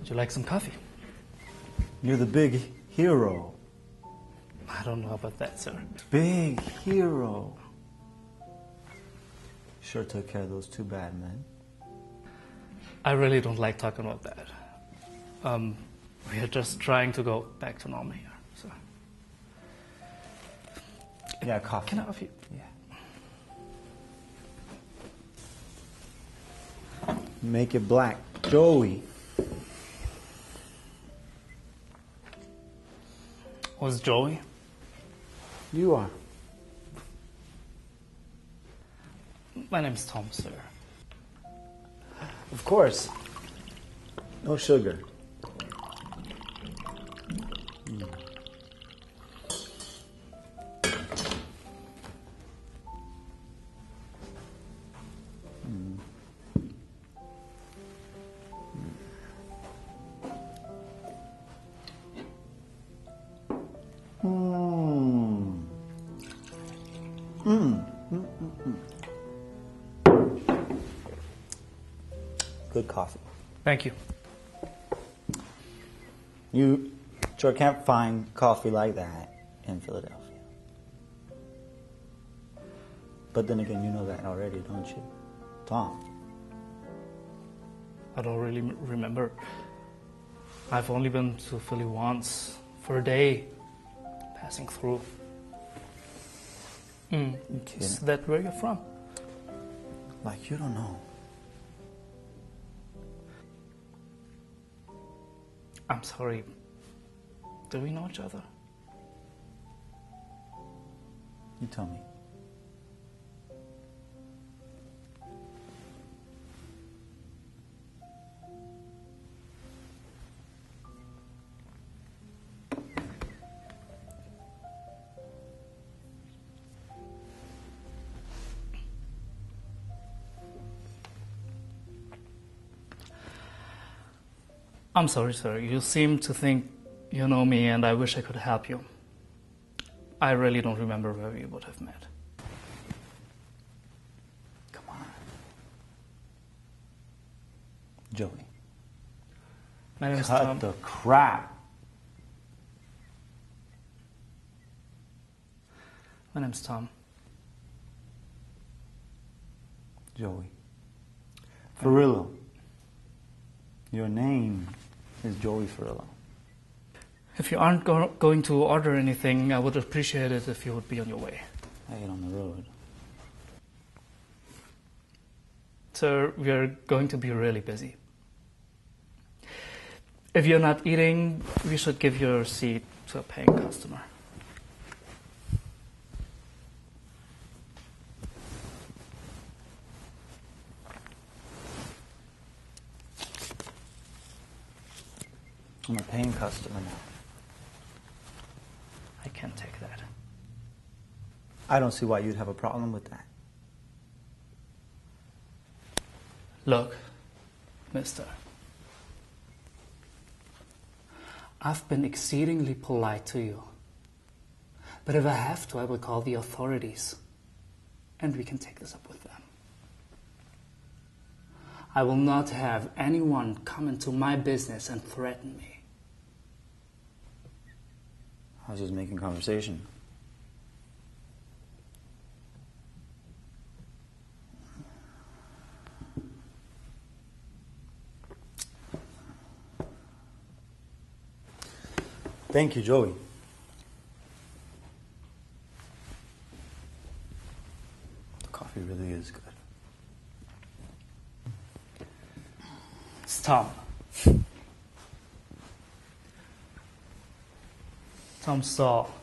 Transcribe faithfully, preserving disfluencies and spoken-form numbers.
Would you like some coffee? You're the big hero. I don't know about that, sir. Big hero. Sure took care of those two bad men. I really don't like talking about that. Um, we are just trying to go back to normal here. So. Yeah, coffee. Can I offer you? Yeah. Make it black. Joey. Who's Joey? You are. My name's Tom, sir. Of course. No sugar. Mm. Mm. Mm. Mm. Mm. Mm. Mm. Good coffee. Thank you. You sure can't find coffee like that in Philadelphia. But then again, you know that already, don't you, Tom? I don't really m- remember. I've only been to Philly once for a day, passing through. Mm. Is that where you're from? Like you don't know. I'm sorry. Do we know each other? You tell me. I'm sorry, sir. You seem to think you know me, and I wish I could help you. I really don't remember where we would have met. Come on. Joey. My name is Cut Tom. the crap. My name's Tom. Joey. Farillo. Your name is Joey Farillo. If you aren't go- going to order anything, I would appreciate it if you would be on your way. I get on the road. Sir, we are going to be really busy. If you're not eating, we should give your seat to a paying customer. I'm a paying customer now. I can't take that. I don't see why you'd have a problem with that. Look, mister. I've been exceedingly polite to you. But if I have to, I will call the authorities. And we can take this up with them. I will not have anyone come into my business and threaten me. I was just making conversation. Thank you, Joey. The coffee really is good. It's Tom. Tom Saul.